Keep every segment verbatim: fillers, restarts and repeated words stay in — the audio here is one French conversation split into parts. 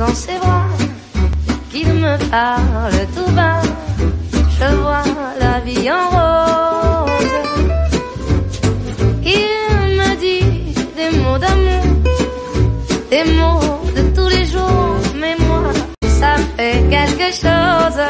dans ses bras, qu'il me parle tout bas, je vois la vie en rose. Il me dit des mots d'amour, des mots de tous les jours, mais moi, ça fait quelque chose.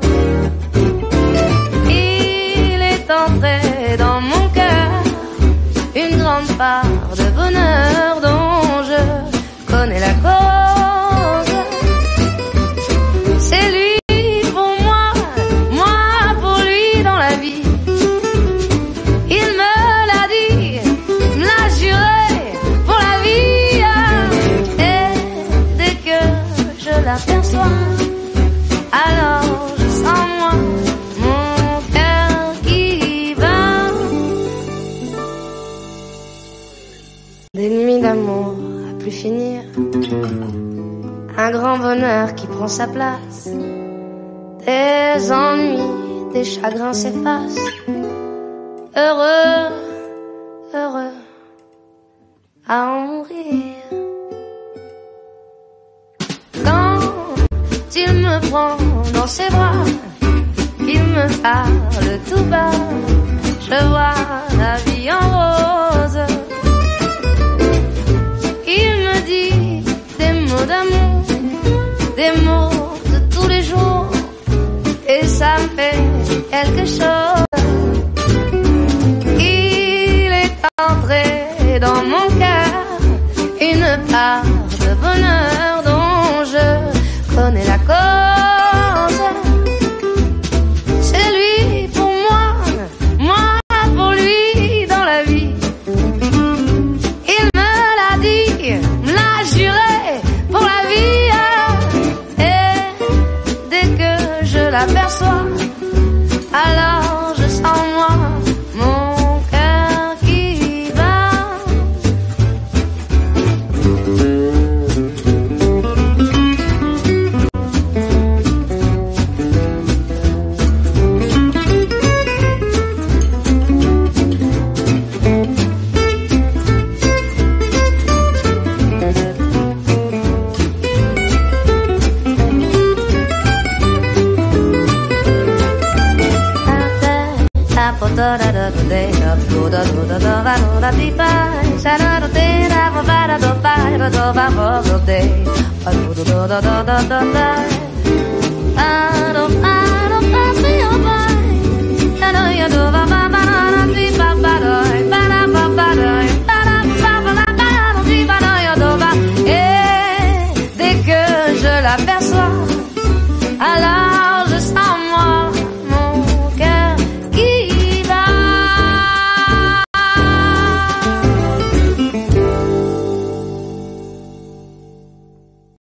Il est entré dans mon cœur une grande part de bonheur dont je connais la cause. C'est lui pour moi, moi pour lui dans la vie. Il me l'a dit, me l'a juré pour la vie. Et dès que je l'aperçois, alors je sens moi mon cœur qui bat. Des nuits d'amour à plus finir, un grand bonheur qui prend sa place, des ennuis, des chagrins s'effacent, heureux, heureux à en mourir. Quand il me prend dans ses bras, il me parle tout bas, je vois la vie en rose. Il me dit des mots d'amour, des mots de tous les jours, et ça me fait quelque chose. Il est entré dans mon cœur une part de bonheur dont je connais la cause. C'est lui pour moi, moi pour lui dans la vie. Il me l'a dit, me l'a juré pour la vie. Et dès que je l'aperçois, alors je sens moi mon cœur qui bat. Et dès que je l'aperçois, alors